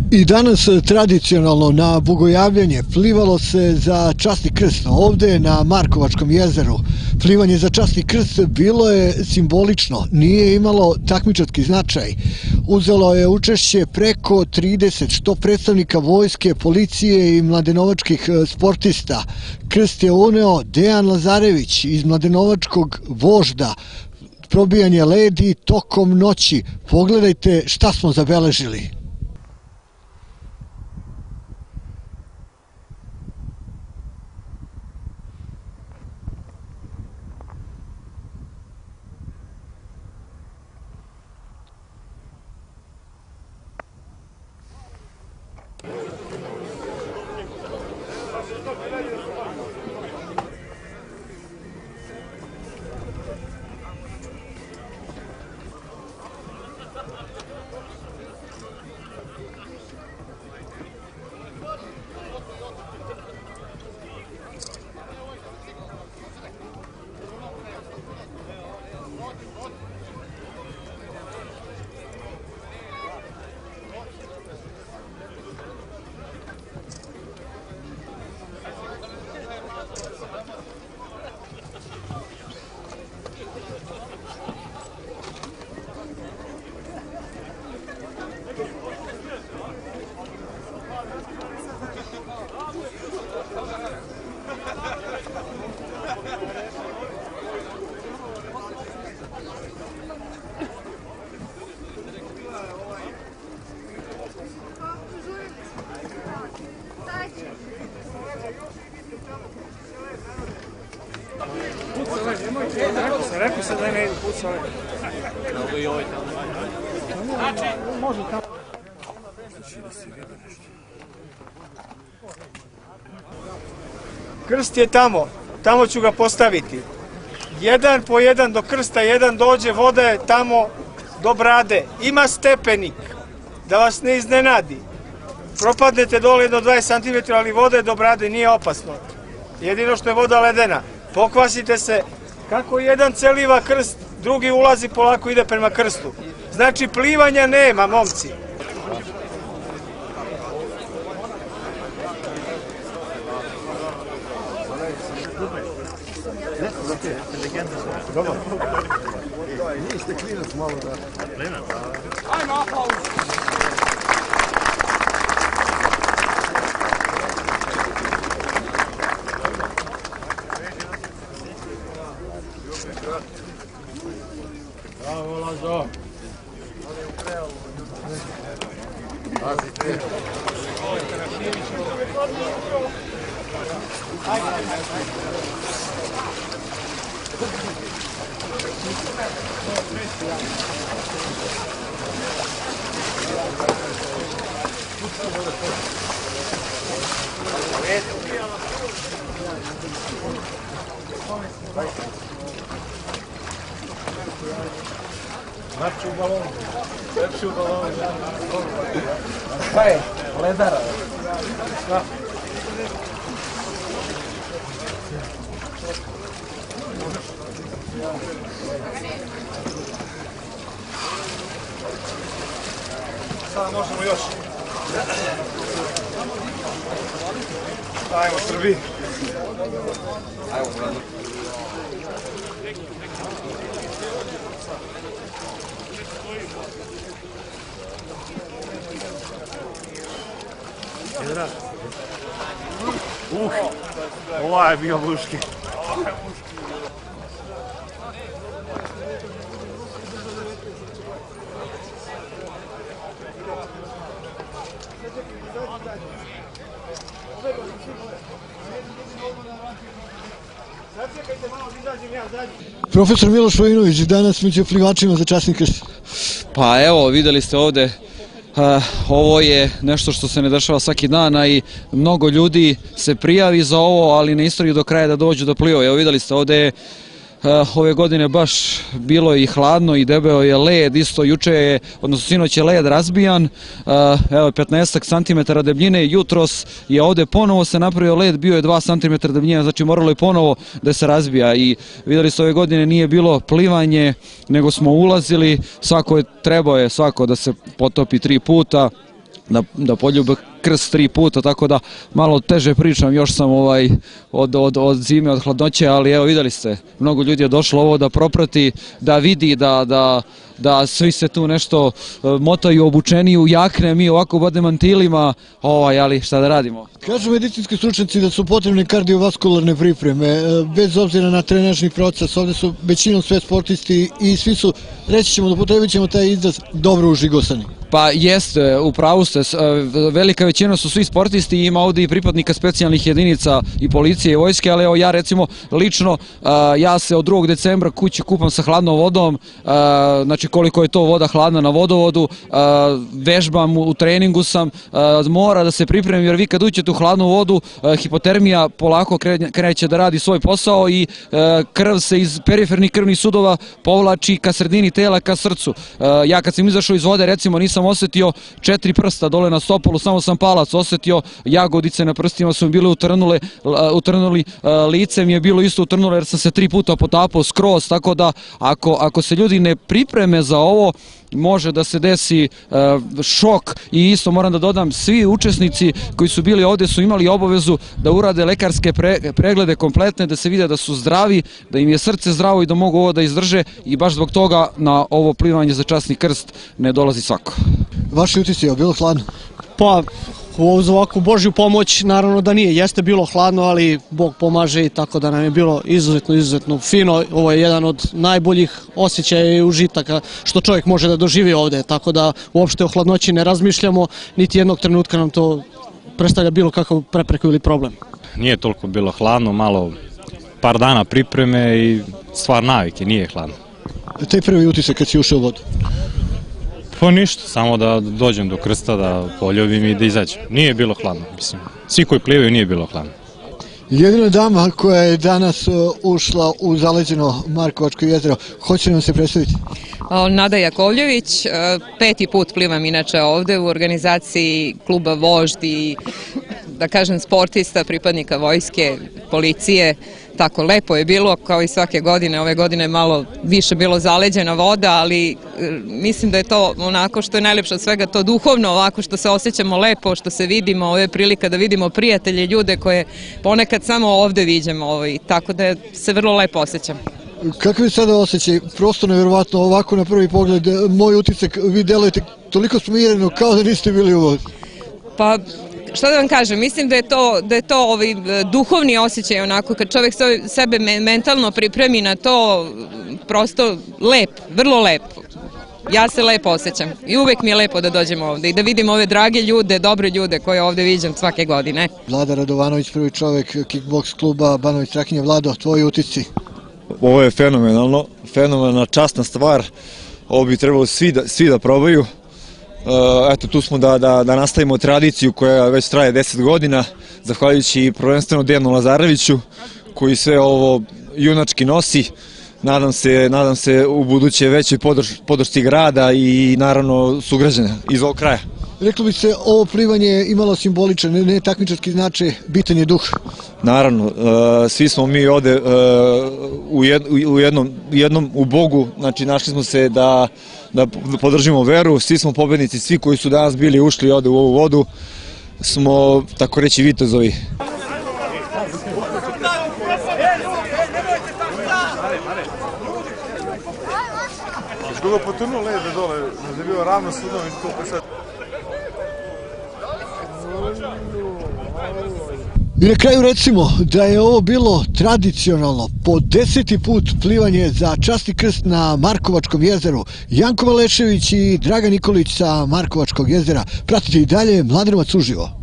I danas tradicionalno na bogojavljanje plivalo se za časni krst. Ovde na Markovačkom jezeru plivanje za časni krst bilo je simbolično, nije imalo takmičarski značaj. Uzelo je učešće preko 30 što predstavnika vojske, policije i mladenovačkih sportista. Krst je uneo Dejan Lazarević iz mladenovačkog vožda. Probijanje ledi tokom noći. Pogledajte šta smo zabeležili. Rekao se da ne idu pucale. Može tamo. Krst je tamo ću ga postaviti. Jedan po jedan do krsta, jedan dođe, voda je tamo do brade. Ima stepenik, da vas ne iznenadi. Propadnete dole do 20 cm, ali voda je do brade, nije opasno. Jedino što je voda ledena. Pokvasite se. Kako jedan celiva krst, drugi ulazi polako, ide prema krstu. Znači plivanja nema, momci. Ajmo aplauz. Bravo, Lazo. Lepši u balonu. Lepši u balonu. Šta je? Ledara. Šta? Sada možemo još. Ajmo Srbi. Ajmo brado. Ovaj je bio muški. Profesor Miloš Vojinović, danas među plivačima za časni krst. Pa evo, videli ste ovde, ovo je nešto što se ne dešava svaki dan, a i mnogo ljudi se prijavi za ovo, ali ne istoriju do kraja da dođu da plivaju. Evo videli ste ovde ove godine baš bilo i hladno i debeo je led, isto juče je, odnosno sinoć je led razbijan, evo 15 cm debljine, jutros je ovde ponovo se napravio led, bio je 2 cm debljine, znači moralo je ponovo da se razbija i videli ste ove godine nije bilo plivanje, nego smo ulazili, trebao je svako da se potopi 3 puta. da poljube krst 3 puta, tako da malo teže pričam, još sam od zime, od hladnoće, ali evo vidjeli ste, mnogo ljudi je došlo ovo da proprati, da vidi da svi se tu nešto motaju obučeni u jakne, mi ovako u bademantilima, ali šta da radimo? Kažu medicinski stručnjaci da su potrebne kardiovaskularne pripreme, bez obzira na trenažni proces, ovdje su većinom sve sportisti i svi su, reći ćemo, upotrebit ćemo taj izraz, dobro užigosani. Pa jeste, u pravu ste, velika većina su svi sportisti, ima ovdje i pripadnika specijalnih jedinica i policije i vojske, ali evo ja recimo lično, ja se od 2. decembra kući kupam sa hladnom vodom, znači koliko je to voda hladna na vodovodu, vežbam, u treningu sam, mora da se pripremim jer vi kad uđete u hladnu vodu, hipotermija polako kreće da radi svoj posao i krv se iz perifernih krvnih sudova povlači ka sredini tela, ka srcu. Ja kad sam izašao iz vode, recimo nisam osjetio 4 prsta dole na stopolu, samo sam palac osjetio, jagodice na prstima su mi bile utrnuli, lice mi je bilo isto utrnulo jer sam se 3 puta potapao skroz, tako da ako se ljudi ne pripreme za ovo, može da se desi šok. I isto moram da dodam, svi učesnici koji su bili ovdje su imali obavezu da urade lekarske preglede kompletne, da se vide da su zdravi, da im je srce zdravo i da mogu ovo da izdrže, i baš zbog toga na ovo plivanje za časni krst ne dolazi svako. Vaši utisci, je bilo hladno? Pa, uz ovakvu Božju pomoć naravno da nije, jeste bilo hladno, ali Bog pomaže i tako da nam je bilo izuzetno fino. Ovo je jedan od najboljih osjećaja i užitaka što čovjek može da doživi ovdje, tako da uopšte o hladnoći ne razmišljamo, niti jednog trenutka nam to predstavlja bilo kakav prepreku ili problem. Nije toliko bilo hladno, malo par dana pripreme i stvar navike, nije hladno. Taj prvi utisak kad si ušao u vodu? Pa ništa, samo da dođem do krsta, da poljubim i da izađem. Nije bilo hladno, mislim. Svi koji plivaju nije bilo hladno. Jedina dama koja je danas ušla u zaleđeno Markovačko jezero, hoće nam se predstaviti? Nada Jakovljević, 5. put plivam inače ovde u organizaciji kluba Vožd i da kažem sportista, pripadnika vojske, policije. Tako, lepo je bilo kao i svake godine, ove godine je malo više bilo zaleđena voda, ali mislim da je to onako što je najlepše od svega, to duhovno, ovako što se osjećamo lepo, što se vidimo, ovo je prilika da vidimo prijatelje, ljude koje ponekad samo ovde viđamo, tako da se vrlo lepo osjećam. Kakvi je sada osjećaj? Prosto nevjerovatno, ovako na prvi pogled, moj utisak, vi delujete toliko smireno kao da niste bili u vodi. Pa, šta da vam kažem, mislim da je to duhovni osjećaj, onako kad čovjek sebe mentalno pripremi na to, prosto lep, vrlo lep. Ja se lepo osjećam i uvek mi je lepo da dođem ovde i da vidim ove drage ljude, dobre ljude koje ovde viđam svake godine. Vlada Radovanović, prvi čovjek kickboks kluba Banović Strahinja. Vlado, tvoji utisci? Ovo je fenomenalno, fenomenalna časna stvar, ovo bi trebalo svi da probaju. Eto, tu smo da nastavimo tradiciju koja već traje 10 godina, zahvaljujući prvenstveno Dejanu Lazareviću, koji sve ovo junački nosi. Nadam se u buduće većoj podršci grada i naravno sugrađana iz ovog kraja. Reklo bi se, ovo plivanje imalo simboličan, ne takmičarski značaj, bitan je duh. Naravno, svi smo mi ovde u Bogu, znači našli smo se da podržimo veru, svi smo pobednici, svi koji su danas bili ušli ovde u ovu vodu, smo, tako reći, vitezovi. Što ga potrnuo lede dole, da je bio ravno sudom i to sad. I na kraju recimo da je ovo bilo tradicionalno po 10. put plivanje za časni krst na Markovačkom jezeru. Janko Malešević i Dragan Nikolić sa Markovačkog jezera. Pratite i dalje Mladenovac uživo.